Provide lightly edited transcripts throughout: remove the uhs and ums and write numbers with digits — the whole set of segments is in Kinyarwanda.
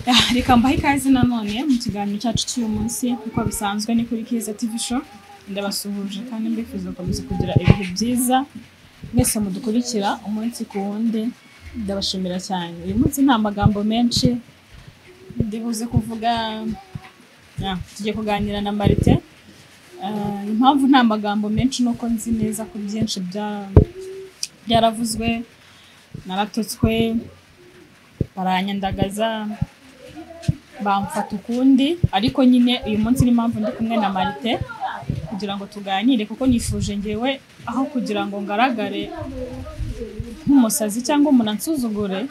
Reka mbahe ikaze nanone mu kiganiro cyacu cy'uyu munsi uko bisanzwe ni kuri KEZA TV show. Ndabasuhuje kandi mbifuza gukomeza kugira ibihe byiza mwese mudukurikira umunsi ku wundi. Ndabashimira cyane. Uyu munsi nta magambo menshi ndibuze kuvuga, tugiye kuganira na Marite. Impamvu nta magambo menshi nuko nzi neza ko byinshi byaravuzwe, naratutswe, baranyandagaza, bamfata ukundi, ariko nyine uyu munsi ni impamvu ndi kumwe na Marite kugira ngo tuganire, kuko nifuje ngewe aho kugira ngo ngaragare nk'umusazi cyangwa umuntu ansuzugure,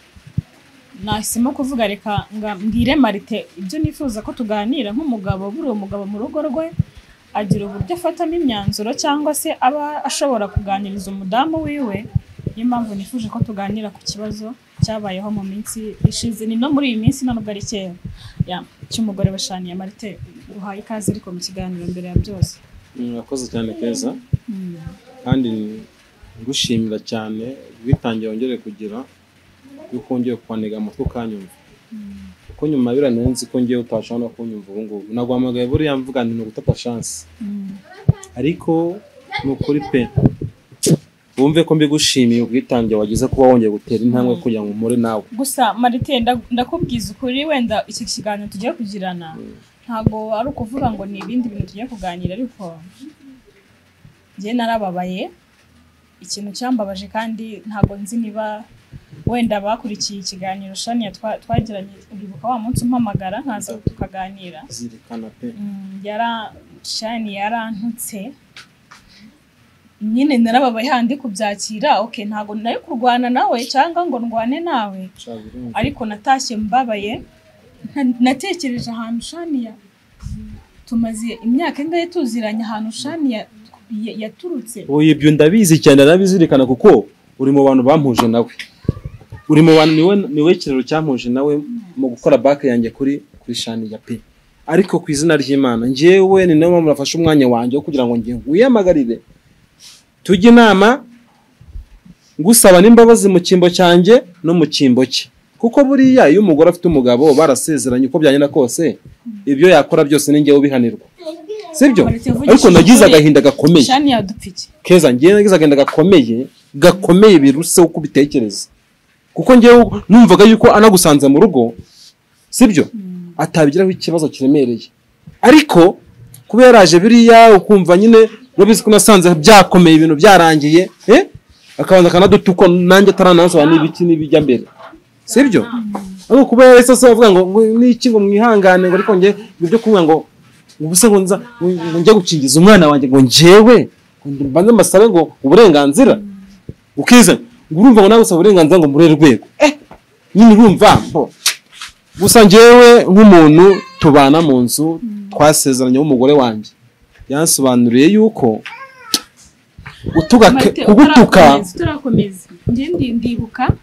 nahisemo kuvuga reka mbwire Marite ibyo nifuza ko tuganira nk'umugabo. Buri umugabo mu rugo rwe agira uburyo afatamo imyanzuro cyangwa se aba ashobora kuganiriza umudamu wiwe. Niyo mpamvu nifuje ko tuganira ku kibazo cyabayeho mu minsi ishize, ni no muri iyi minsi ntabwo ari kera, cy'umugore wa SHANIA. Marite, uhaye ikaze ariko mu kiganiro mbere ya byose. Murakoze cyane KEZA, kandi ngushimira cyane bitangiye wongere kugira yuko ngiye kwaniga amatwi ukanyumva, kuko nyuma biranenze ko ngiye utashana kunyumva ubu ngubu. Nagwamagaye buriya mvuga nti gutata chance, ariko nukuri pe wumve ko mbigushimiye ubwitangiye wagize kuba wongeye gutera intambwe kugira ngo umure nawe. Gusa Marite, ndakubwiza ukuri, wenda iki kiganiro tugiye kugirana ntago ari ukuvuga ngo ni ibindi bintu tugiye kuganira, ariko ngiye narababaye. Ikintu cyambabaje kandi ntago nzi niba wenda bakurikiye ikiganiro SHANIA twagiranye, uribuka wa munsi umpamagara nkaza tukaganira. Zirikana pe SHANIA yarantutse nyine, narababaye handi kubyakira. Okay, ntago nari kurwana nawe cyangwa ngo ndwane nawe, ariko natashye mbabaye. Natekereje ahantu SHANIA tumaze imyaka ingahe tuziranye, ahantu SHANIA yaturutse. Oye, ibyo ndabizi cyane, narabizirikana kuko uri mu bantu bampuje nawe, uri mu bantu niwe kirero cyampuje nawe mu gukora back yanjye kuri SHANIA pe. Ariko ku izina ry'Imana ngewe ni nawe murafasha umwanya wanjye kugira ngo ngiye wiyamagarire tujye inama, ngusaba n'imbabazi mu kimbo cyanjye no mu kimbo cye, kuko buriya iyo umugore afite umugabo barasezeranye uko byanyina kose ibyo yakora byose ninjye ubihanirwa, sibyo? Ariko nagize agahinda gakomeye SHANIA dupfike KEZA, ngiye nagize agahinda gakomeye biruse uko bitekereza, kuko ngiye numvaga yuko anagusanze mu rugo, sibyo, atabigiraho ikibazo kiremereye. Ariko kubera yaraje biriya ukumva nyine Robizi ko nasanze byakomeye, ibintu byarangiye, akabanza kanadutuko nanjye ataranansoba n'ibiki n'ibijya mbere, sibyo? Ariko kubera yese avuga ngo niki ngo mwihangane, ngo ariko nge ibyo kuvuga ngo ubuse ngo njye gukingiza umwana wanjye ngo njewe mbanze masabe ngo uburenganzira ukiza, urumva ngo nawe usaba uburenganzira ngo muri rwego nyine urumva. Gusa njewe nk'umuntu tubana mu nzu twasezeranye w'umugore wanjye yansobanuriye yuko kugutuka turakomeza. Ngiye ndibuka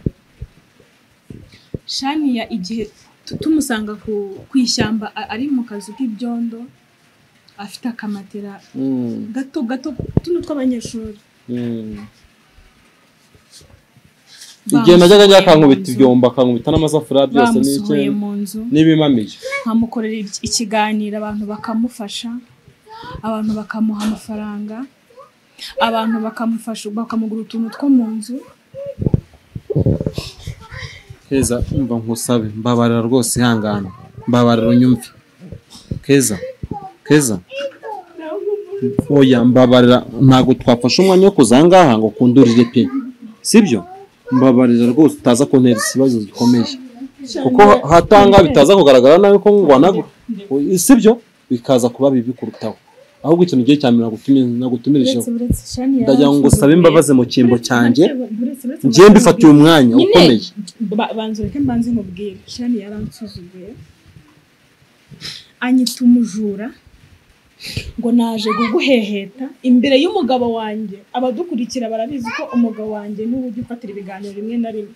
SHANIA igihe tumusanga ku ishyamba ari mu kazu k'ibyondo, afite akamatera gato tuno tw'abanyeshuri. Igihe najyaga njyakankubita ibyomba, akankubita n'amasafuriya byose n'ibimamiye, nkamukorera ikiganiro, abantu bakamufasha, abantu bakamuha amafaranga, abantu bakamufasha bakamugura utuntu two mu nzu. KEZA, umva nkusabe, mbabarira rwose, ihangana, mbabarira unyumve KEZA, oya mbabarira, ntago twafashe umwanya wo kuzangaha ngo kundurire pe, sibyo? Mbabarira rwose, utaza kuntera ikibazo gikomeye, kuko hatanga bitaza kugaragara nawe ko ngwanago, sibyo, bikaza kuba bibi kurutaho. Ahubwo ikintu giye cyamira nagutumirije, ndagira ngo usabe imbabazi mu kimbo cyanjye, ngiye mbifatiye umwanya ukomeye. Banzureke mbanze mubwire, SHANIA yaransuzuguye, anyita umujura, ngo naje guguheheta imbere y'umugabo wanjye. Abadukurikira barabizi ko umugabo wanjye n'ubu ugifatira ibiganiro rimwe na rimwe.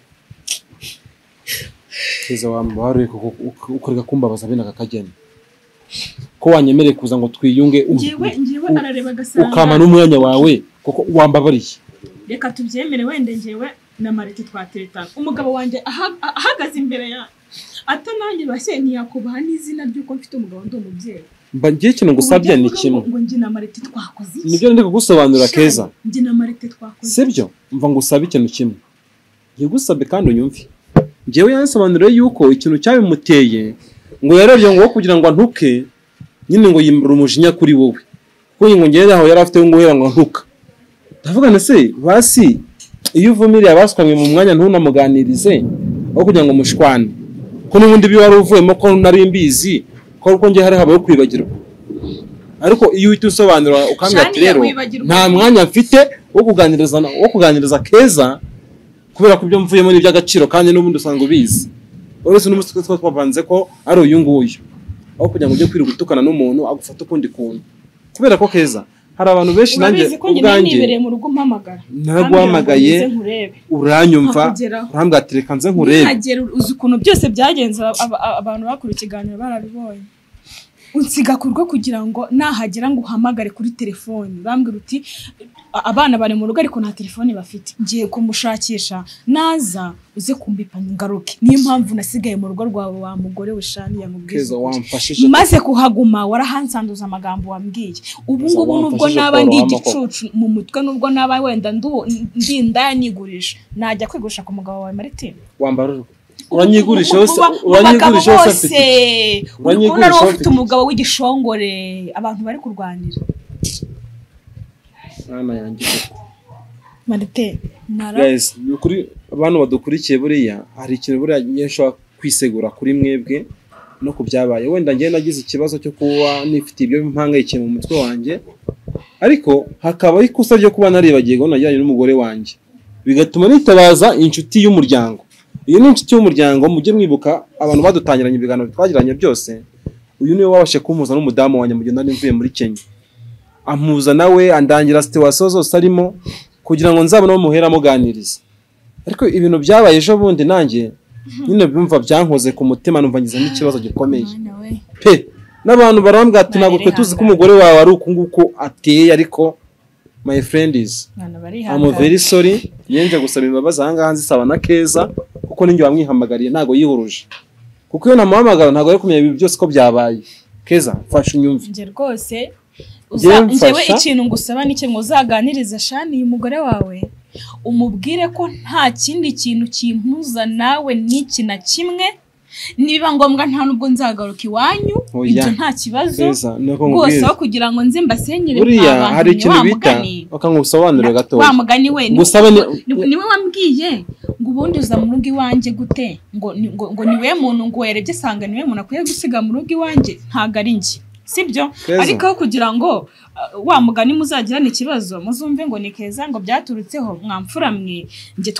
KEZA, wambaruye ukoreka kumbabaza bene akakageni ko wanyemereye kuza ngo twiyunge, ngewe arareba agasanga ukama n'umwanya wawe, kuko wambabariye. Reka tubyemere, wende ngewe na Marite twateretana, umugabo wanjye ahagaze imbere ya ata nanjye bashye ntiyakubaha n'izina ry'uko mfite umugabo ndi umubyeyi mba ngiye ikintu ngusabye ni kimwe ngo njye na Marite twakoze iki nibyo ndi kugusobanura Keza njye na Marite twakoze sibyo mva ngusabe ikintu kimwe ngusabye kandi unyumve njyewe yansobanuriye yuko ikintu cyabimuteye ngo yarebye ngo kugira ngo antuke nyine ngo yimura umujinya kuri wowe kuko ngo ngende aho yari afite ngo hera ngo ntuka ndavuga se basi iyo uvumiriye abaswamwe mu mwanya ntunamuganirize aho kugira ngo mushwane ko n'ubundi bi wari uvuyemo ko nari mbizi ko ngiye hari habaye kwibagirwa ariko iyo uhita usobanura ukambwira ati rero nta mwanya mfite wo kuganiriza Keza kubera ko ibyo mvuyemo n'iby'agaciro kandi n'ubundi usanga ubizi uretse n'umusitwe twavanze ko ari uyu nguyu aho kugira ngo ujye kwirirwa gutukana n'umuntu agufata ukundi kuntu kubera ko Keza hari abantu benshi nanjye ubwanjye mu rugo mpamagara naraguhamagaye uranyumva urambwira ati reka nze nkurebe uzi ukuntu byose byagenze abantu bakuru ikiganiro barabibonye unsiga kurwo kugira ngo nahagera ngo uhamagare kuri telefone bambwira uti abana bari mu rugo ariko nta telefone bafite ngiye kumushakisha naza uze kumbipa ngaruke niyo mpamvu nasigaye mu rugo rwawe wa mugore we Shania Keza wamfashije maze kuhaguma warahansanduza amagambo wambwiye ubu ngubu nubwo nabandi igicucu mu mutwe nubwo naba wenda ndinda nigurisha najya kwigurisha ku mugabo wawe Marite wambara uranyigurisha hose uranyigurisha ufite umugabo w'igishongore abantu bari kurwanira mwana yanjye Marite guys kuri abantu badukurikiye buriya hari ikintu buriya nyensho kwisegura kuri mwebwe no kubyabaye wenda ngiye nagize ikibazo cyo kuba nifite ibyo mpangayikiye mu mutwe wanjye ariko hakaba ikosa ryo kuba naribagiye ngo najyanye n'umugore wanjye bigatuma nitabaza inshuti y'umuryango iyo ni inshuti y'umuryango mujye mwibuka abantu badutangiranye ibiganiro twagiranye byose uyu niwe wabashe kumuza n'umudamu wanjye mu gihe nari mvuye muri Kenya ampuza nawe andangira situation zose arimo kugira ngo nzabone muhera muganiriza ariko ibintu byabaye ejo bundi nanjye nyine bimva byankoze ku mutima numva ngize n'ikibazo gikomeye pe n'abantu barambwira ati ntabwo twe tuzi ko umugore wawe ari uku nguko ateye ariko my friend is I'm very sorry yenje gusaba imbabazi ahangaha nzisaba na Keza kuko ninjye wamwihamagariye ntago yihuruje kuko iyo namuhamagara ntago ari kumenya ibi byose ko byabaye Keza fasha unyumve nje rwose njyewe ikintu ngusaba ni kimwe uzaganiriza Shania umugore wawe umubwire ko nta kindi kintu kimpuza nawe n'iki na kimwe niba ngombwa nta nubwo nzagaruka iwanyu ibyo nta kibazo rwose aho kugira ngo nze mbasenyere buriya hari ikintu bita bakangusobanurira gato wa mugani we niwe wambwiye ngo ubundi uza mu rugo iwanjye gute ngo niwe muntu ngo werebye sanga niwe muntu akwiye gusiga mu rugo iwanjye ntago ari njye sibyo ariko kugira ngo wa mugani muzagirana ikibazo muzumve ngo ni Keza ngo byaturutseho mwamfura mwe nge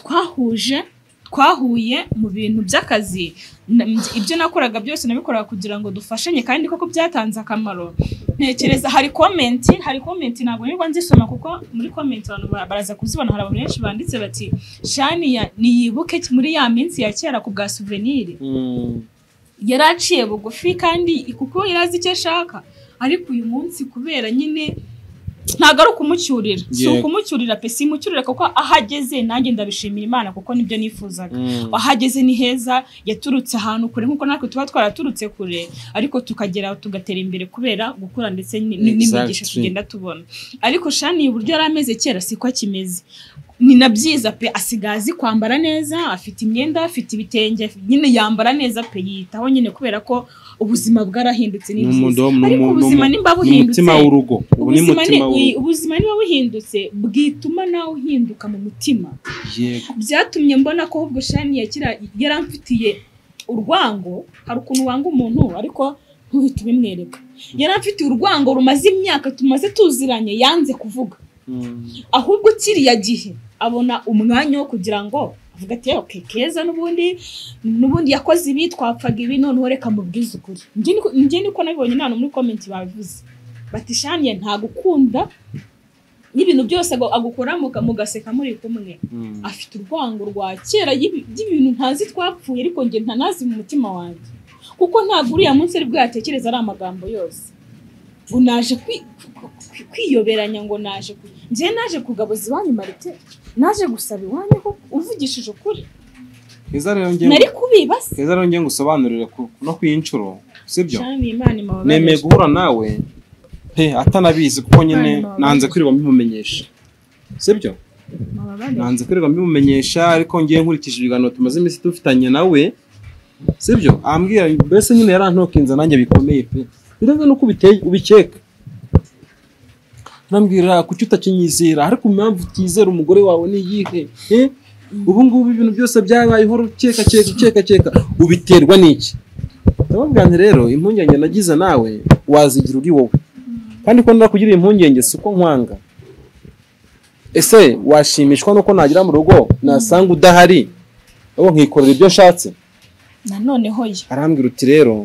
twahuye mu bintu by'akazi ibyo nakoraga byose nabikoraga kugira ngo dufashanye kandi koko byatanze akamaro ntekereza hari comment ntabwo nirwa nzisoma kuko muri comment abantu baraza kuzibona hari abantu benshi banditse bati Shania niyibuke muri ya minsi ya kera ku bwa souvenir yaraciye bugufi kandi kuko yarazi icyo ashaka ariko uyu munsi kubera nyine ntago ari ukumucyurira si ukumucyurira pe simucyurira kuko ahageze nanjye ndabishimira Imana kuko nibyo nifuzaga ahageze ni heza yaturutse ahantu kure nkuko natwe tuba twaraturutse kure ariko tukagera tugatera imbere kubera gukura ndetse n'imigisha tugenda tubona ariko Shania uburyo yarameze kera siko akimeze ni nabyiza pe asigazi kwambara neza afite imyenda afite ibitenge nyine yambara neza pe yitaho nyine kubera ko ubuzima bwarahindutse ni byiza ariko ubuzima nimba buhindutse umutima w'urugo ubuzima niba buhindutse bwituma nawe uhinduka mu mutima byatumye mbona ko ubwo Shania yaramfitiye urwango hari ukuntu wanga umuntu ariko ntuhite ubimwereka yaramfitiye urwango rumaze imyaka tumaze tuziranye yanze kuvuga ahubwo kiriya gihe abona umwanya wo kugira ngo avuga ati okay Keza nubundi yakoze ibi twapfaga ibi none reka mubwize ukuri njye niko nabibonye nano muri comment babivuze bati Shania nta gukunda n'ibintu byose agukora mugaseka muri kumwe afite urwango rwa kera y'ibintu ntazi twapfuye ariko njye ntanazi mu mutima wanjye kuko ntabwo uriya munsi ari bwatekereza ari amagambo yose unaje kwiyoberanya ngo naje kugabuza iwanyu Marite naje gusaba iwanyu ko uvugishije ukuri KEZA rero ngiye nari kubibasa KEZA rero ngiye ngusobanurire no kwinshuro sibyo Shani Imana imababare nemeye guhura nawe pe atanabizi kuko nyine nanze kwirirwa mbimumenyesha sibyo nanze kwirirwa mbimumenyesha ariko ngiye nkurikije ibiganiro tumaze iminsi dufitanye nawe sibyo ambwira mbese nyine yarantokinze nanjye bikomeye pe birenze no kubiteye ubikeka nambwira kuki utakinyizera ariko impamvu utizera umugore wawe ni iyihe ubu ngubu ibintu byose byabayeho keka ubiterwa n'iki ndababwira rero impungenge nagize nawe wazigira uri wowe kandi ko ndakugira impungenge siko nkwanga ese washimishwa nuko nagira mu rugo nasanga udahari abo nkikorera ibyo nshatse Noneho ye arambwira uti rero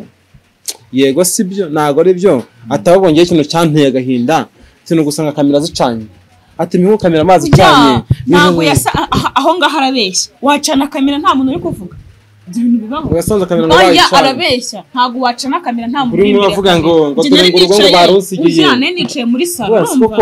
yego sibyo nago ari byo atabongeye ikintu cyanteye agahinda kino gusanga kamera zicanye ati miho kamera amazi cyane ntabwo yasa aho ngaho arabeshya wacana kamera nta muntu uri kuvuga ibintu bibaho yasanze kamera ngo bayicanye arabeshya ntabwo wacana kamera nta muntu uri mu bavuga ngo dore ngo urugo barusigiye cyane nicaye muri salo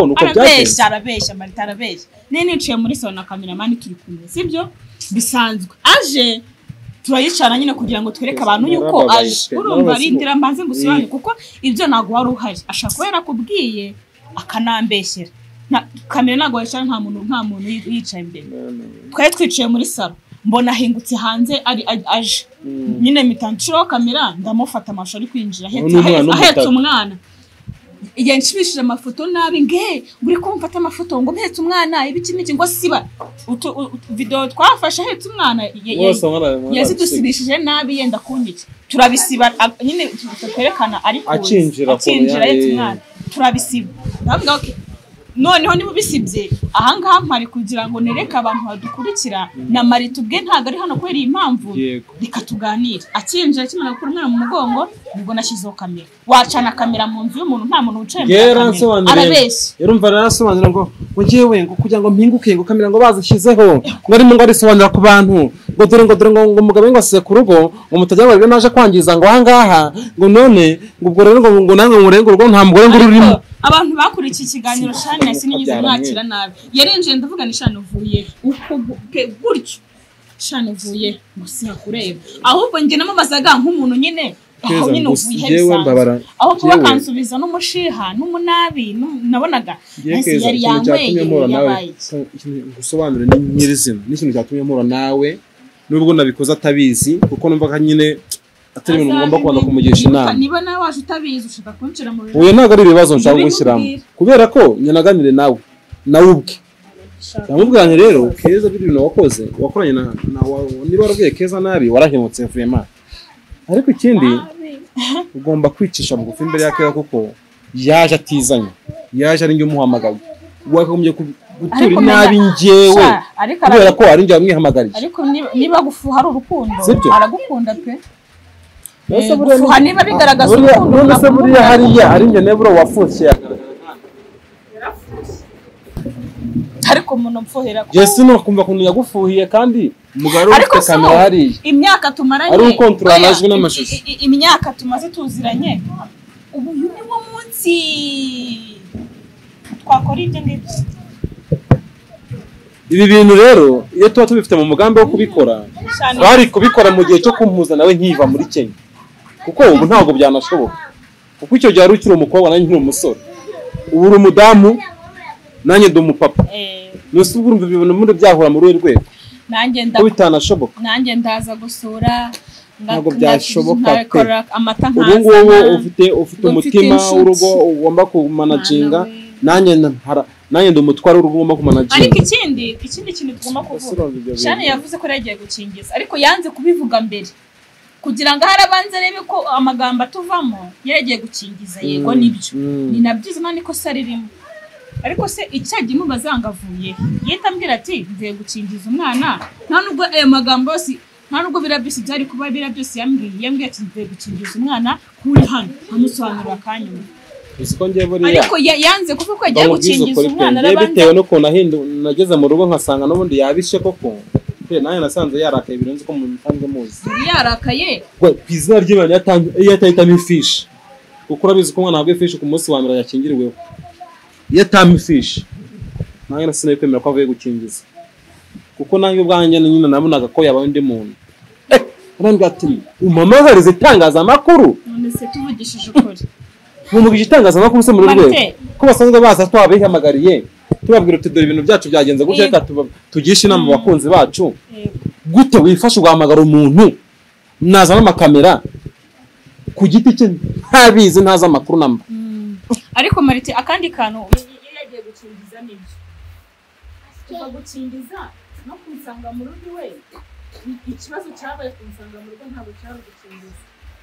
arabeshya Marita arabeshya nicaye muri salo na kamera mani turi kumwe sibyo bisanzwe aje turayicana nyine kugira ngo twereke abantu yuko aje urumva arindira mbanze ngusobanure kuko ibyo ntago wari uhari ashaka ko yarakubwiye akanambeshyera kamera ntago yacana nta muntu yicaye imbere twari twicaye muri salo mbona ahingutse hanze ari aje nyine mitandishiraho kamera ndamufata amashusho ari kwinjira ahetse umwana igihe nshimishije amafoto nabi nge uri kumfata amafoto ngo mpetse umwana ibiki n'iki ngo siba video twafashe ahetse umwana yazidusibishije nabi yenda kunyica turabisiba nyine twerekana ariko acinjira ahetse umwana turabisiba ndavuga okay noneho niba bisibye ahangaha mpari kugira ngo nereke abantu badukurikira na Marita ubwe ntago ari hano kwera impamvu reka tuganire akinjira kimana gukura umwana mu mugongo ubwo nashyizeho kamera wacana kamera mu nzu y'umuntu nta muntu wicaye mu arabeshya yarumva arasobanura ngo ngewe ngo kugira ngo mpinguke ngo kamera ngo bazishyizeho ngo arimo ngo arisobanura ku bantu ngo dore ngo mugabe ngo ase ku rugo ngo mutajya ngo naje kwangiza ngo ahangaha ngo none ngo ubwo rero ngo nange ngurenga urugo nta mugore ngo ururimo abantu bakurikiye ikiganiro Shania sinigeze mwakira nabi yarenje ndavuga ni Shania uvuye uko gutyo Shania uvuye musi hakureba ahubwo nge namubazaga nk'umuntu nyine aho nyine uvuye bisanzwe aho kuba kansubiza n'umushiha n'umunabi nabonaga ese yari yamweye yabaye gusobanura nyirizina n'ikintu cyatumye mpura nawe nubwo nabikoze atabizi kuko numva nyine atari ibintu ngomba kubanza kumugisha inama niba nawe waje utabizi ushaka kunshira mu bintu oya ntago ari ibibazo nshaka gushyiramo kubera ko nyanaganire nawe ubwe namubwiranye rero KEZA ibintu wakoranye na niba warabwiye KEZA nabi warahemutse vraiment ariko ikindi ugomba kwicisha bugufi imbere ya KEZA kuko yaje atizanye yaje ari njye umuhamagaye wakagombye gutura inabi njyewe kubera ko ari njye wamwihamagariye ariko niba gufu hari urukundo aragukunda pe niba bigaragaza urukundo none se buriya hariya ari njye neburo wafushye ariko umuntu mfuhera ko Jesse no kumva kuntu yagufuhiye kandi mugaro ufite kamera hariya imyaka tumaranye ari ukontrola amajwi n'amashusho imyaka tumaze tuziranye ubu ni wo munsi twakora ibyo ngibyo ibi bintu rero iyo tuba tubifite mu mugambi wo kubikora bari kubikora mu gihe cyo kumpuza nawe nkiva muri Kenya kuko ubu ntabwo byanashoboka kuko icyo gihe ari ukiri umukobwa nanjye nkiri umusore ubu uri umudamu nanjye ndi umupapa nose ubwo urumva ibintu muri byahura muri rwego bitanashoboka nanjye ndaza gusura ntabwo byashoboka ubu ngubu ufite umutima w'urugo ugomba kumanaginga nanjye ndi umutwaro w'urugo ugomba kumanaginga ariko ikindi kintu tugomba kuvuga Shania yavuze ko yagiye gukingiza ariko yanze kubivuga mbere kugira ngo harabanze rebe ko amagambo atuvamo yagiye gukingiza yego nibyo ni nabyiza none ko sari ririmo ariko se icyagiye mubazangavuye yita ambwira ati mvuye gukingiza umwana nta nubwo ayo magambo yose nta nubwo birabyose byari kuba birabyose yambwiye ati mvuye gukingiza umwana kuri hano amusobanurira akanyuma ariko yanze kuvuga ko yagiye gukingiza umwana bitewe n'ukuntu nageze mu rugo nkasanga n'ubundi yabishe koko nanjye nasanze yarakaye birenze ko mu misanzwe muzi yarakaye ku izina ry'Imana yatahitamo ifishi kuko urabizi ko umwana wabwe ifishi ku munsi wa mbere yakingiriweho yatahitamo ifishi nanjye nasinari kwemera ko avuye gukingiza kuko nanjye ubwanjye nyine nabonaga ko yabaye undi muntu arambwira ati umamagarize itangazamakuru. None se tuvugishije ukuri. Mumugisha itangazamakuru se muri rwego ko basanzwe baza twabihamagariye tubabwira uti dore ibintu byacu byagenze gutya reka tugisha inama abakunzi bacu. Gute wifasha ugahamagara umuntu nazana amakamera ku giti cye ntabizi ntaza amakuru namba. Ariko Marite akandi kantu yagiye gukingiza nibyo kuva gukingiza no kunsanga mu rugo we ikibazo cyabaye kunsanga mu rugo ntabwo cyari gukingiza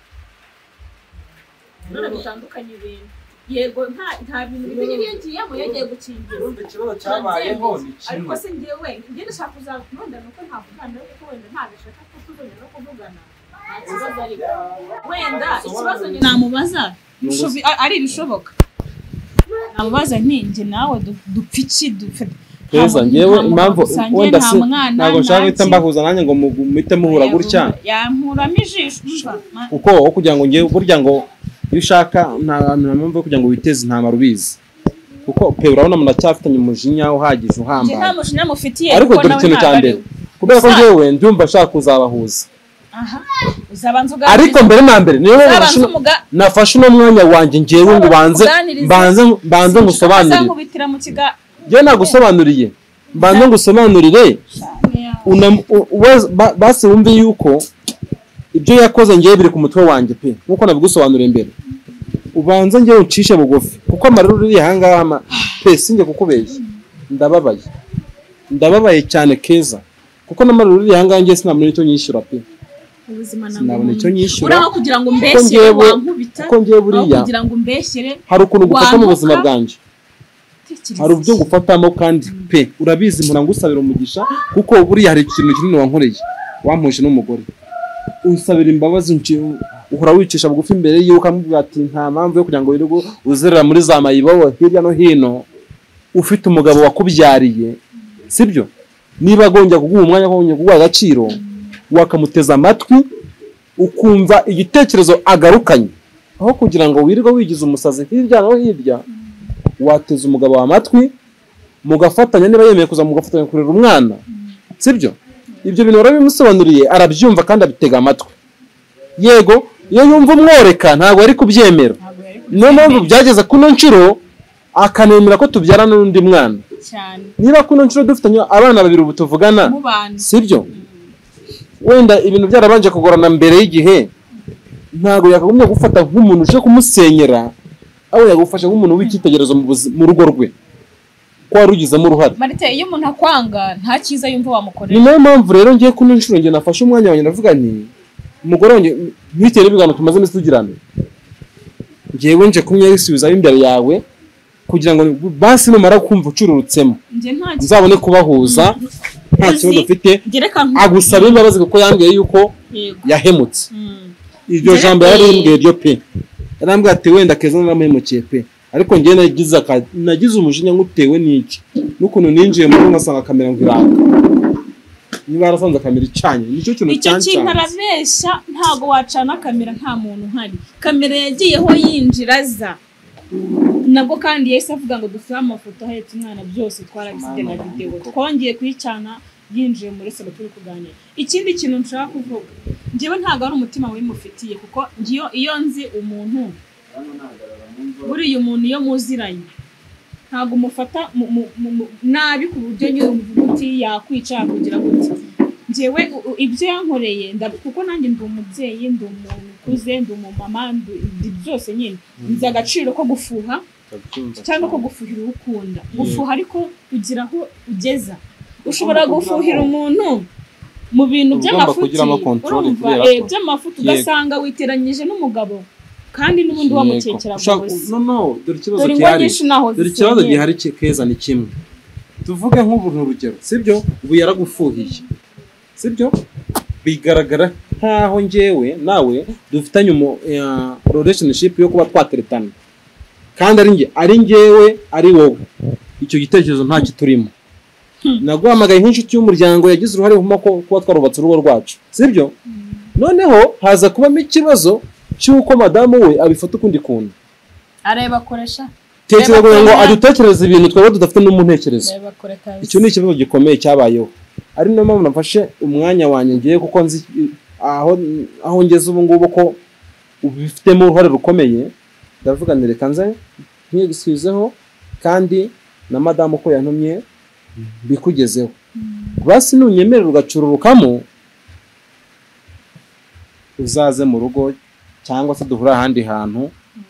none bitandukanye ibintu yego nta bintu bibiri yagiyemo yagiye gukingiza ikibazo cyabayeho ni kimwe. ariko se ngewe ndashaka kuzakunonda nuko ntavugana kuko wenda ntagashaka ko tuzongera no kuvugana ikibazo ariko wenda ikibazo ni namubaza ari bishoboka namubaza ntinge nawe dupfiki dufite KEZA ngewe impamvu wenda se ntabwo nshaka guhita mbahuza nanjye ngo muhite muhura gutya yampuramo ijisho kuko kugira ngo ngewe burya ngo iyo ushaka nta mpamvu yo kugira ngo witeze intama rubizi kuko pe urabona muracyafitanye umujinya uhagije uhamba nta mujinya mufitiye ariko dore ikintu cya mbere kubera ko ngewe ndumva nshaka kuzabahuza. Uzabanza ariko mbere na mbere niyo nafashe uno mwanya wanjye ngewe ngo banze ngusobanurire njye nagusobanuriye mbanze ngusobanurire basi wumve yuko ibyo yakoze ngewe biri ku mutwe wanjye pe nkuko nabigusobanuriye mbere ubanze ngewe uncishe bugufi kuko amarira uri ahangaha pe sinjye kukubeshya ndababaye cyane KEZA kuko n'amarira uri ahangaha ngewe sinabona icyo nyishyura pe sinabona icyo nyishyura uraho kugira ngo mbeshyere wankubita kuko ngewe buriya kugira ngo mbeshyere hari ukuntu gufata mu buzima bwanjye hari ubyo ngufatamo kandi pe urabizi mpora ngusabira umugisha kuko buriya hari ikintu kinini wankoreye wampuje n'umugore unsabira imbabazi uhora wicisha bugufi imbere yiwe ukamubwira ati nta mpamvu yo kugira ngo wirirwe uzerera muri za mayibobo hirya no hino ufite umugabo wakubyariye sibyo niba agongera kuguha umwanya agongera kuguha agaciro wakamuteza amatwi ukumva igitekerezo agarukanye aho kugira ngo wirirwe wigize umusazi hirya no hirya wateza umugabo amatwi mugafatanya niba yemeye kuza mugafatanya kurera umwana sibyo ibyo bintu barabimusobanuriye arabyumva kandi abitega amatwi yego iyo yumva umworeka ntabwo yari kubyemera niyo mpamvu byageze kuno nshuro akanemera ko tubyarana n'undi mwana niba kuno nshuro dufitanye abana babiri ubu tuvugana sibyo wenda ibintu byarabanje kugorana mbere y'igihe ntabwo yakagumye gufata nk'umuntu uje kumusenyera aho yagufasha nk'umuntu w'icyitegererezo mu rugo rwe ko warugizemo uruhare. Marite iyo umuntu akwanga nta cyiza yumva wamukorera. Ni nayo mpamvu rero ngiye kuno nshuro ngiye nafashe umwanya wanjye ndavuga nti umugore wanjye ntitere ibiganiro tumaze iminsi tugirana ngewe nje kumwisubizaho imbere yawe kugira ngo basi numara kumva ucururutsemo nzabone kubahuza nta kibazo ufite agusaba imbabazi kuko yambwiye yuko yahemutse iryo jambo yari rimbwiye ryo pe yarambwiye ati wenda KEZA naramuhemukiye pe ariko ngiye nagize umujinya ngutewe n'iki n'ukuntu ninjiye muri ngasanga kamera ngo iranga niba arasanze kamera icanye nicyo kintu cyanca icyo kintu arabeshya ntago wacana kamera nta muntu uhari kamera yagiyeho yinjira aza nabwo kandi yahise avuga ngo dufite amafoto ahetse umwana byose twarabiside na video twongeye kuyicana yinjiye muri salo turi kuganira. Ikindi kintu nshaka kuvuga ngewe ntago ari umutima wimufitiye kuko ngiyo iyo nzi umuntu buriya umuntu iyo muziranye ntago umufata nabi ku buryo nyine umuvuga uti yakwica kugira ngo ngewe ibyo yankoreye kuko nanjye ndi umubyeyi ndi umuntu ukuze ndi umumama ndi byose nyine nzi agaciro ko gufuha cyangwa ko gufuhira ukunda gufuha ariko kugira aho ugeza ushobora gufuhira umuntu mu bintu by'amafuti by'amafuti ugasanga witeranyije n'umugabo kandi n'ubundi wamukekera bose dore ikibazo gihari KEZA ni kimwe tuvuge nk'ubuntu urugero sibyo ubu yaragufuhiye sibyo bigaragara nkaho ngewe nawe dufitanye relationship yo kuba twateretana kandi ari ngewe ari wowe icyo gitekerezo nta kiturimo naguhamagaye nk'inshuti y'umuryango yagize uruhare mu kuba twarubatse urugo rwacu sibyo noneho haza kubamo ikibazo cy'uko madamu we abifata ukundi kuntu areba koresha tekereza ngo adutekereza ibintu twaba tudafite n'umuntekerezo icyo ni ikibazo gikomeye cyabayeho ari no mpamvu nafashe umwanya wanjye ngiye kuko nzi aho ngeze ubu ngubu ko ubifitemo uruhare rukomeye ndavuga nti reka nze nkigusubizeho kandi na madamu ko yantumye bikugezeho basi nunyemerera ugacururukamo uzaze mu rugo cyangwa se duhura ahandi hantu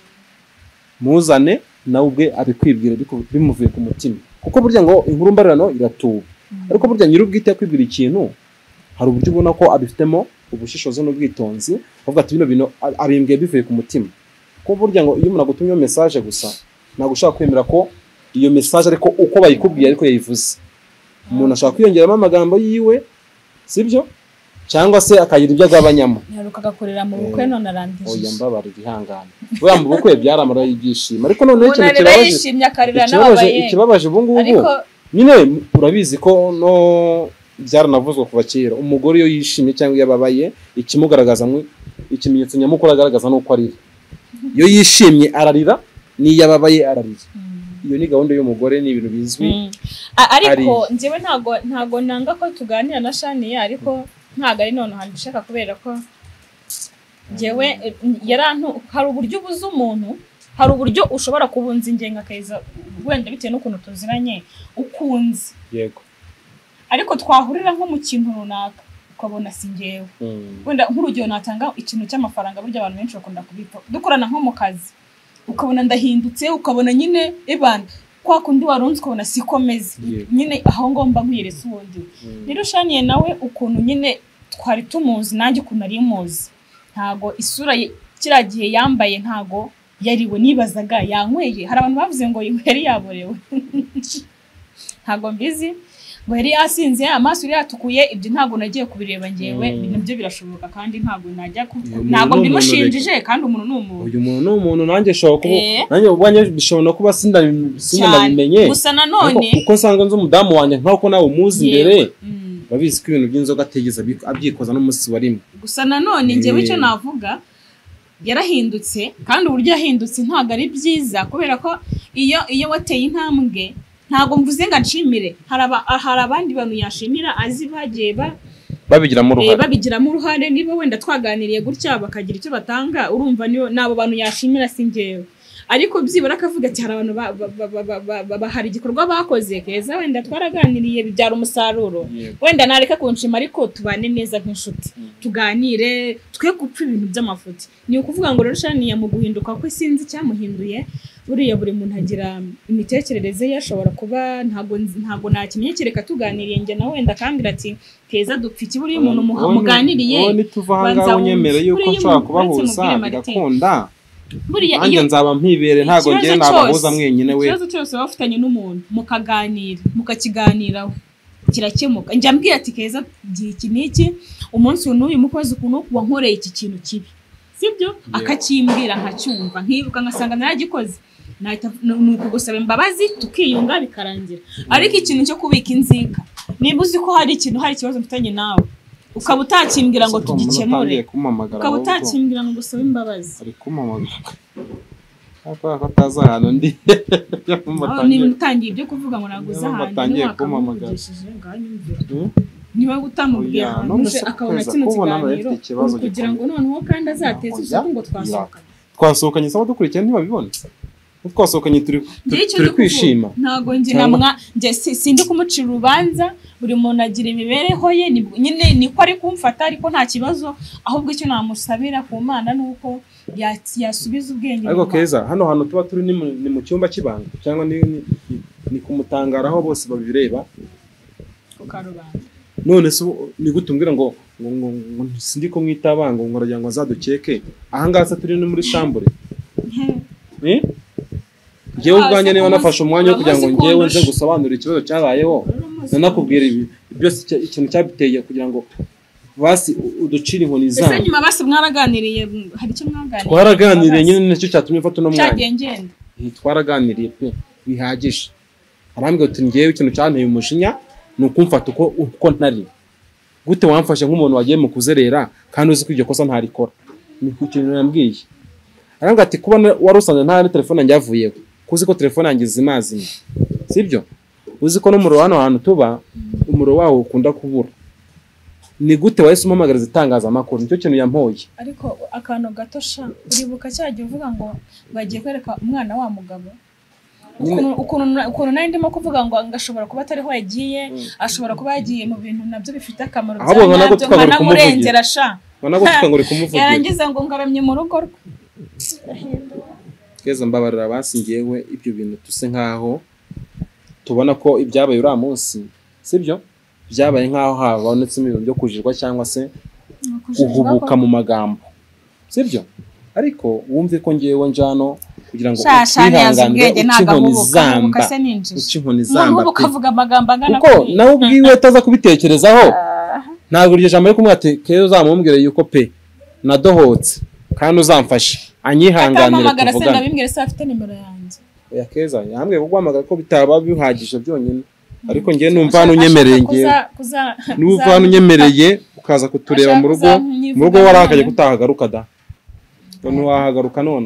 muzane nawe ubwe abikwibwira bimuvuye ku mutima kuko burya ngo inkuru mbarirano iratuba ariko burya nyir'ubwite yakwibwira ikintu hari uburyo ubona ko abifitemo ubushishozi n'ubwitonzi avuga ati bino bintu abimbwiye bivuye ku mutima kuko burya ngo iyo umuntu agutumye message gusa ntabwo ushaka kwemera ko iyo message ariko uko bayikubwiye ariko yayivuze umuntu ashaka kwiyongeramo amagambo yiwe sibyo cyangwa se akagira ibyo agabanyamo yaruka agakorera mu bukwe none arandije oya mbabara ibihangana bwa mu bukwe byaramara y'ibyishimo ariko none ikibabaje ubu ngubu nyine urabizi ko no byaranavuzwe kuva kera umugore iyo yishimye cyangwa yababaye ikimugaragaza ikimenyetso nyamukuru agaragaza nuko arira iyo yishimye ararira n'iyo yababaye ararira iyo ni gahunda y'umugore ni ibintu bizwi ariko njyewe ntago nanga ko tuganira na Shania ariko ntago ari none handi ushaka kubera ko njyewe hari uburyo ubuza umuntu hari uburyo ushobora kubunza ingenga KEZA wenda bitewe n'ukuntu tuziranye ukunze yego ariko twahurira nko mu kintu runaka ukabona si njyewe wenda nk'urugero natanga ikintu cy'amafaranga burya abantu benshi bakunda kubita dukorana nko mu kazi ukabona ndahindutse ukabona nyine ebana kwa kundi warunze ukabona sikomeze nyine aho ngomba nkwirese ubundi rero Shania nawe ukuntu nyine twari tumuzi nanjye ukuntu ari muzi ntago isura kiragiye yambaye ntago yariwe nibazaga yankweye hari abantu bavuze ngo yari yaborewe ntago mbizi ngo yari yasinze amaso yari yatukuye ibyo ntago nagiye kubireba ngewe nibyo birashoboka kandi ntago najya ntago mbimushinjije kandi umuntu n'umuntu uyu muntu n'umuntu nanjye shaka kuba nanjye ubwanye bishobora kuba sindabimenye gusa nanone uko nsanga nzo umudamu wanjye nkako nawe umuzi imbere babizi ko ibintu by'inzoga ategeza abyikoza n'umunsi warimwe gusa nanone ngewe icyo navuga yarahindutse kandi uburyo yahindutse ntago ari byiza kubera ko iyo wateye intambwe ntago mvuze ngo nshimire hari abandi bantu yashimira azi bagiye babigiramo uruhare niba wenda twaganiriye gutya bakagira icyo batanga urumva nabo bantu yashimira singewe ariko byibura akavuga ati hari abantu hari igikorwa bakoze KEZA wenda twaraganiriye bibyara umusaruro wenda nareka kunshima ariko tubane neza nk'inshuti tuganire twe gupfa ibintu by'amafuti ni ukuvuga ngo rero Shania mu guhinduka ko sinzi cyamuhinduye buriya buri muntu agira imitekerereze ye ashobora kuba ntago nakimenye kereka tuganiriye nge na wenda kambira ati KEZA dupfa iki buriya umuntu muganiriye banza unyemere yuko nshobora kubahuza bigakunda buriya iyo nzaba mpibere ntago ngiye nabahuza mwenyine we ikibazo cyose bafitanye n'umuntu mukaganira mukakiganiraho kirakemuka njya mbwiye ati KEZA iki niki umunsi n'uyu mukozi ukuntu wankoreye iki kintu kibi sibyo akakimbwira nkacyumva nkibuka ngasanga naragikoze nuko gusaba imbabazi tukiyunga bikarangira ariko ikintu cyo kubika inzika niba uzi ko hari ikibazo mfitanye nawe ukaba utakimbwira ngo tugikemure ukaba utakimbwira ngo gusaba imbabazi ari kumamagara ako ataza hano ndi niba utangiye ibyo kuvuga ngo naguza hano wakamugishije nganyumvira niba utamubwiye ahantu akabona kino kiganiro kugira ngo noneho kandi azateze isuku ngo twasohokanye saba dukurikirana ntibabibona twasohokanye turi kwishima ntago nge sindi kumucira urubanza buri muntu agira imibereho ye nyine niko ari kumfata ariko nta kibazo ahubwo icyo namusabira ku Mana nuko yasubiza ubwenge ariko KEZA hano hantu tuba turi ni mu cyumba cy'ibanga cyangwa ni kumutangaraho bose babireba ku karubanda none so ni gutumbwira ngo sindi ko mwitabango ngoragira ngo azadukeke aha ngaha turi no muri chambre ngewe ubwanjye niba nafashe umwanya wo kugira ngo ngewe nze gusobanura ikibazo cyabayeho nanakubwira byose ikintu cyabiteye kugira ngo basi uducira inkoni zanyu ese nyuma basi mwaraganiriye hari icyo mwaganiriye twaraganiriye nyine nicyo cyatumye mfata no mwanya cyagengenda twaraganiriye pe bihagije arambwira ati ngewe ikintu cyanteye umujinya nukumfata uko ntari gute wamfashe nk'umuntu wagiye mu kuzerera kandi uzi ko iryo kosa ntarikora ni kukintu yambwiye arambwira ati kuba warusanze nta telefone yanjye yavuyeho kuzi ko telefone yanjye zimazimye sibyo uzi ko no mu hano hantu tuba umuro wawo ukunda kubura ni gute wahise umuhamagariza itangazamakuru nicyo kintu yampoye ariko akantu gato sha uribuka cyagiye uvuga ngo bagiye kwereka umwana wa mugabo ukuntu nari ndimo kuvuga ngo ngashobora kuba atariho yagiye ashobora kuba yagiye mu bintu nabyo bifite akamaro by'abyo nkanamurengera sha yarangiza ngo ngaramye mu rugo rwe KEZA mbabarira basingiyewe ibyo bintu tuse nkaho tubona ko ibyabaye uriya munsi sibyo byabaye nkaho habonetse ibintu byo kujirwa cyangwa se guhubuka mu magambo sibyo ariko wumve ko ngewe njano kugira ngo utwihanganire ucinkoni zamba ukavuga amagambo angana kuko nawe ubwiwe ataza kubitekerezaho ntabwo iryo jambo yo kumwate KEZA uzamumbwire yuko pe nadohotse kandi uzamfashe anyihanganire kuvuga ndabimbwire se afite nimero yanjye ya KEZA yambwiye kuguhamagara ko bitaba bihagije byonyine ariko ngiye numva hano unyemereye numva hano unyemereye ukaza kutureba mu rugo warakaye kutahagaruka da none wahagaruka none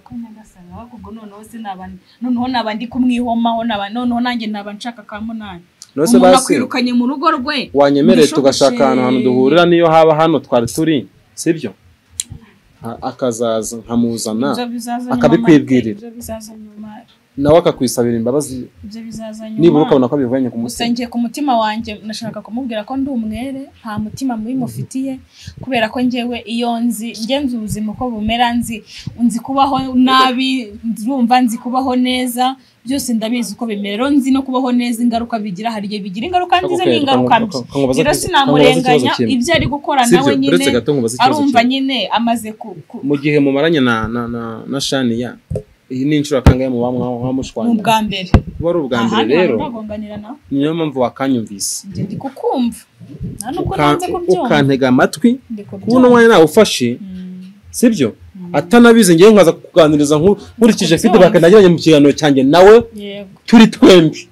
noneho nabandi kumwihomaho noneho nanjye naba nshaka kamunani umuntu akwirukanye mu rugo rwe wanyemereye tugashaka ahantu duhurira niyo haba hano twari turi sibyo akazaza nkamuzana akabikwibwirira nawe akakwisabira imbabazi nibura ukabona ko bivanye ku mutima usengiye ku mutima wanjye nashaka kumubwira ko ndi umwere nta mutima mubi mufitiye kubera ko njyewe iyo ngenzi ubuzima uko bumera nzi kubaho nabi ndumva nzi kubaho neza byose ndabizi uko bimera nzi no kubaho neza ingaruka bigira hari igihe bigira ingaruka nziza n'ingaruka mbi rero sinamurenganya ibyo ari gukora nawe nyine arumva nyine amaze mu gihe mumaranye na SHANIA iyi ni inshuro kangahe mu bamushwanya ubwa mbere bari ubwa mbere rero niyo mpamvu wakanyumvise ndi kukumva nta nubwo nanze kubyumva ukantega amatwi kubona umwanya nawe ufashe sibyo atanabize ngiye nkaza kuganiriza nkurikije feedback nagiranye mu kiganiro cyanjye nawe turi twembi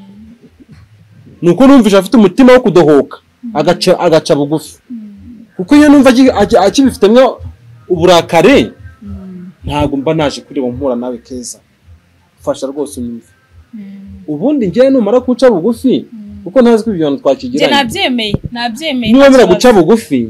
nuko numvise afite umutima wo kudohoka agaca bugufi kuko iyo numva akibifitemo uburakare ntago mba naje kureba mpura nawe KEZA fasha rwose unyumve ubundi ngiye numara kuca bugufi kuko ntazi ko ibyo twakigiranye nabyemeye niba mura guca bugufi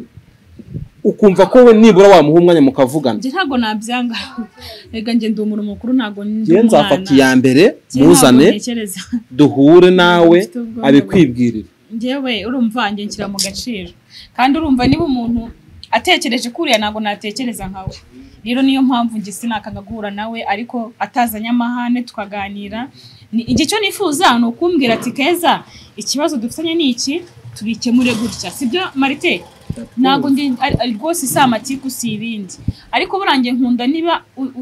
ukumva ko we nibura wamuha umwanya mukavugana nje ntago nabyanga rega nge ndi umuntu mukuru ntago nzafata iya mbere muzane duhure nawe abikwibwirira ngewe urumva nge nshyira mu gaciro kandi urumva niba umuntu atekereje kuriya ntago natekereza nkawe rero niyo mpamvu nge sinakanga guhura nawe ariko atazanye amahane tukaganira icyo nifuza ni ukumbwira ati KEZA ikibazo dufitanye ni iki tubikemure gutya sibyo Marite ntago rwose isa amatiku si ibindi ariko burangiye nkunda niba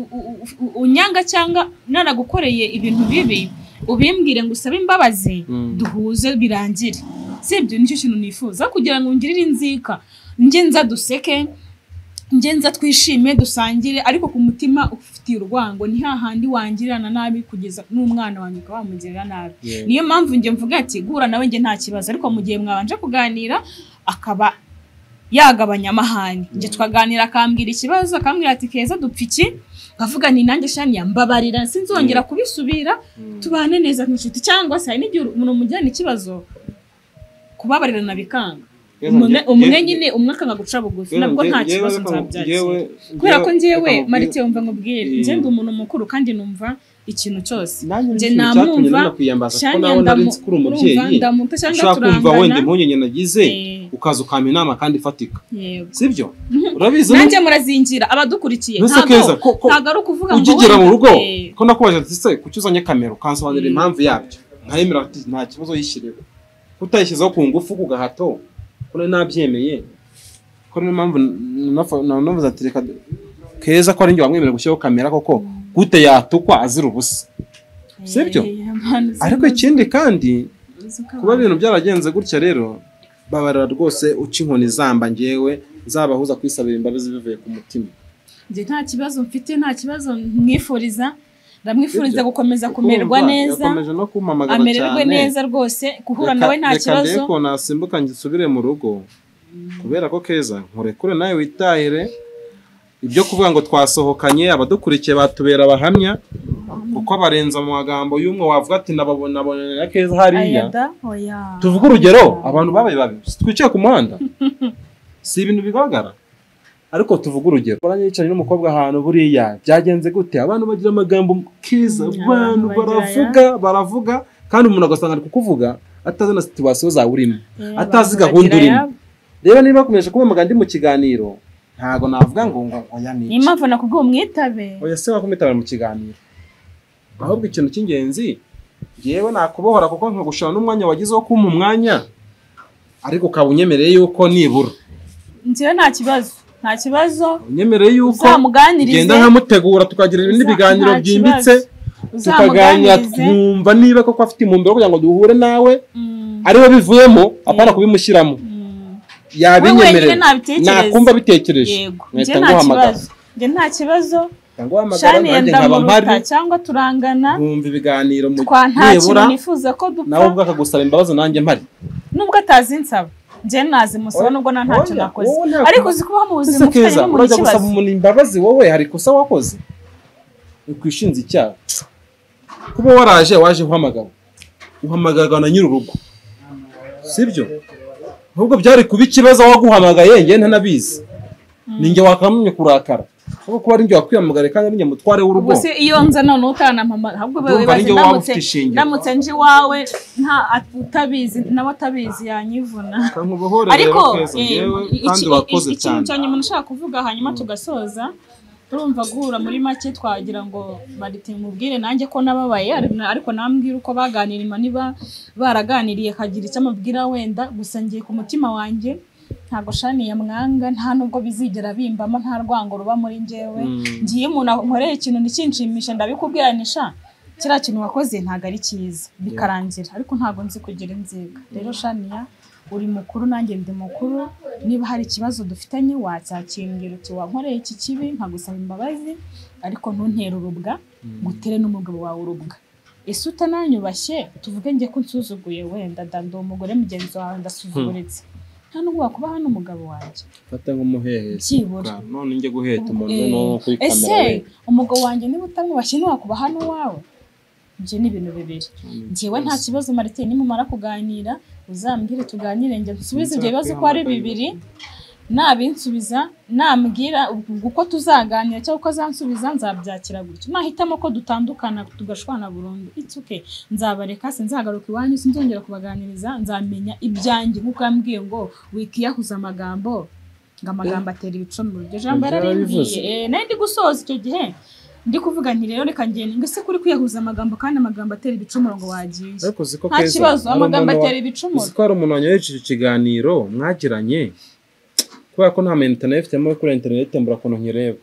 unyanga cyangwa naragukoreye ibintu bibi ubimbwire ngo usabe imbabazi duhuze birangire sibyo nicyo kintu nifuza kugira ngo ngirire inzika ngenza duseke ngenza twishime dusangire ariko ku mutima ufitiye urwango ni hahandi wangirana nabi kugeza n'umwana wanjye ukabamugirira nabi niyo mpamvu nge mvuga ati gura nawe nge nta kibazo ariko mu gihe mwabanje kuganira akaba yagabanya amahane nge twaganira akambwira ikibazo akambwira ati KEZA dupfiki kavuga ni nanjye SHANIA mbabarira sinzongera kubisubira tubane neza nk'inshuti cyangwa se n'igihe umuntu mujyana ikibazo kubabarira nabikanga umwe nyine umwe akanga guca bugufi nabwo nta kibazo nzabyakira kubera ko ngewe Marite yumva ngubwire nje ndi umuntu mukuru kandi numva ikintu cyose nje namumva SHANIA ndamuta cyangwa turangana wende impunyenye nagize ukaza ukama inama kandi ifatika sibyo urabizi nanjye murazingira abadukurikiye ntago ari ukuvuga ngo ukigera mu rugo ko nakubaje ati se kucyuzanye kamera ukansobanurira impamvu yabyo nkayemera ati nta kibazo yishyireho kutayishyizeho ku ngufu ku gahato kone nabyemeye ko niyo mpamvu navuze ati reka KEZA ko ari njye wamwemerera gushyiraho kamera koko gute yatukwa azira ubusa sibyo ariko ikindi kandi kuba ibintu byaragenze gutya rero babarira rwose uca inkoni zamba ngewe zabahuza kwisabira imbabazi bivuye ku mutima nje nta kibazo mfite nta kibazo mwifuriza ndamwifuriza gukomeza kumererwa neza amererwe neza rwose kuhura nawe nta kibazo reka ndeko nasimbuka ngisubire mu rugo kubera ko KEZA nkurekure nawe witahire ibyo kuvuga ngo twasohokanye abadukurikiye batubera abahamya kuko barenza mu magambo y'umwe wavuga ati nababona na KEZA hariya oya tuvuga urugero abantu babaye babi twicaye ku muhanda si ibintu bigaragara ariko tuvuga urugero baranye yicaye n'umukobwa ahantu buriya byagenze gute abantu bagira amagambo KEZA abantu baravuga kandi umuntu agasanga ari kukuvuga atazi na situation zawe urimo atazi gahunda urimo rero niba bakomeje kumpamagara ndi mu kiganiro ntago navuga ngo oya ni impamvu nakubwiye umwitabe oya se wakumwitabe mu kiganiro ahubwo ikintu cy'ingenzi yewe nakubohora kuko nkagushana n'umwanya wagize wo kumpa umwanya ariko kabunyemereye yuko nibura nziyo nta kibazo unyemereye yuko uzamuganirize genda nkamutegura tukagira ibindi biganiro byimbitse tukaganira twumva niba koko afite intumbero kugira ngo duhure nawe ariwe bivuyemo apana kubimushyiramo yabinyemereye nakumva bitekereje nta kibazo SHANIA ndamuruta cyangwa turangana bumva ibiganiro mu nibura nifuza ko dupfa nawe ubwo akagusaba imbabazi nanjye mpari nubwo atazinsaba nje nazimusaba nubwo ntacyo nakoze ariko uzi kuba mu buzima ufite urajya gusaba umuntu imbabazi wowe hari kosa wakoze ukwishinze icyaha kuba waje uhamagarwa na nyir'urugo sibyo ahubwo byari kuba ikibazo waguhamagaye nge ntanabizi ninjye wakamumye kurakara kuko kuba ari njye wakwiyamagare kandi ari njye mutware w'urugo ubuse iyo nza none utanampama ahubwo ndamutse nje wawe nta utabizi nawe atabizi yanyivuna ariko ikintu cyane umuntu ushaka kuvuga hanyuma tugasoza turumva guhura muri make twagira ngo barite mubwire nanjye ko nababaye ariko nambwira uko baganira niba baraganiriye kagira icyo amubwira wenda gusa ngiye ku mutima wanjye ntago SHANIA mwanga nta nubwo bizigera bimbamo nta rwango ruba muri njyewe ngiye umuntu nkoreye ikintu nikinshimisha ndabikubwiranisha kira kintu wakoze ntago ari cyiza bikarangira ariko ntago nzi kugira inziga rero SHANIA uri mukuru nanjye ndi mukuru niba hari ikibazo dufitanye watsakingira uti wankoreye iki kibi nkagusaba imbabazi ariko ntuntere urubwa gutere n'umugabo wawe urubwa ese utananyubashye tuvuge ngiye ko nsuzuguye wenda ndando umugore mugenzi wawe ndasuzuguritse nta nubwo wakuba hano umugabo wanjye fata nk'umuhehesi none njye guheta umuntu no kuri kamera ese umugabo wanjye niba utamwubashye ntiwakuba hano wawe nje ni ibintu bibiri ngewe nta kibazo Marite nimumara kuganira uzambwire tuganire nge nsubize ibyo bibazo ko ari bibiri nabinsubiza nambwira uko tuzaganira cyangwa uko azansubiza nzabyakira gutyo nahitamo ko dutandukana tugashwana burundu it's okay nzabareka sinzagaruka iwanyu sinzongera kubaganiriza nzamenya ibyanjye nkuko yambwiye ngo wikiyahuza amagambo atera ibicumuro iryo jambo yararimbwiye nayo ndi gusoza icyo gihe ndi kuvuga nti rero reka ngende ngese kuri kwiyahuza amagambo kandi amagambo atera ibicumuro ngo wagiye nta kibazo amagambo atera ibicumuro uzi ko hari umuntu wanyohereje ikiganiro mwagiranye kubera ko nta internet ifitemo kuri internet mbura kuntu nkireba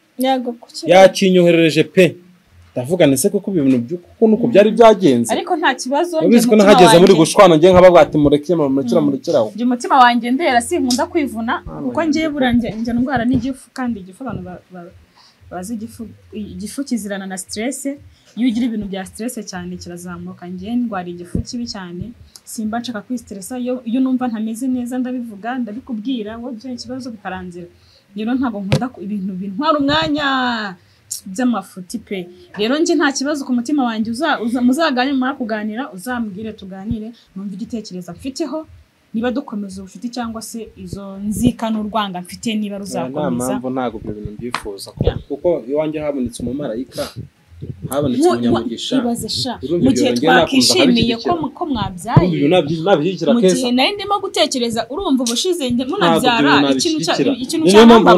yakinyoherereje pe ndavuga nese kuko ibintu by'uko nuko byari byagenze ariko nta kibazo ubizi ko nahageze muri gushwana ngiye nkababwa ati murekeraho nje umutima wanjye ndera sinkunda kwivuna kuko ngiye buranje nje ndwara n'igifu kandi igifu abantu bazi igifu kizirana na stress iyo ugira ibintu bya stress cyane kirazamuka ngiye ndwara igifu kibi cyane simba nshaka kwistressa iyo numva ntameze neza ndabivuga ndabikubwira wowe byo ikibazo bikarangira rero ntago nkunda ibintu bintwara umwanya by'amafuti pe rero nje nta kibazo ku mutima wanjye muzaganira mara kuganira uzambwire tuganire numva igitekerezo mfiteho niba dukomeza ubucuti cyangwa se izo nzika n'urwanga mfite niba ruzakomeza mpamvu ntago ibyo bintu byifuza kuko iwanjye habonetse umumarayika habonetse umunyamugisha mu gihe twakishimiye ko mwabyaye mu gihe nari ndimo gutekereza urumva ubushize munabyara ikintu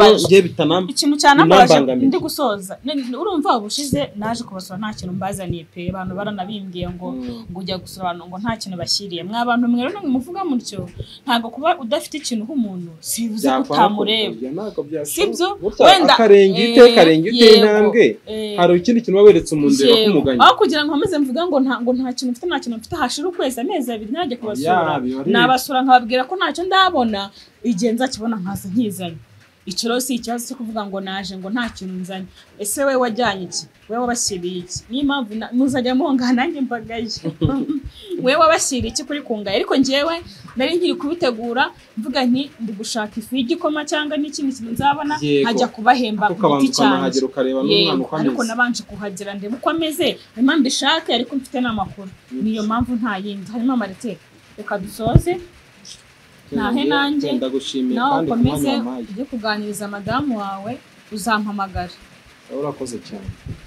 cyanambabaje ndi gusoza urumva ubushize naje kubasura nta kintu mbazaniye pe abantu baranabimbwiye ngo ujya gusura abantu ngo nta kintu bashyiriye mwa bantu mwe rero muvuga mutyo ntago kuba udafite ikintu nk'umuntu sibuze kutamureba sibyo wenda akarenge intambwe hari ikindi kintu weretse umuntu rero kumuganya aho kugira ngo nkomeze mvuga ngo nta kintu mfite hashira ukwezi amezi abiri najye kubasura nabasura nkababwira ko ntacyo ndabona igihe nzakibona nkaza nkizanye ikiro si ikibazo cyo kuvuga ngo naje ngo nta kintu nzanye ese we wajyanye iki we wabashyiriye iki ni impamvu muzajya monga nanjye mbagaye we wabashyiriye iki kuri kunga ariko njyewe nari nkiri kubitegura mvuga nti ndi gushaka ifu y'igikoma cyangwa n'ikindi kintu nzabona hajya kubahemba giti cyane ariko nabanje kuhagera ndebe uko ameze hanyuma mbishake ariko mfite n'amakuru niyo mpamvu nta yindi hanyuma Marite reka dusoze nahe nanjye nawe ukomeze ujye kuganiriza madamu wawe uzampamagara urakoze cyane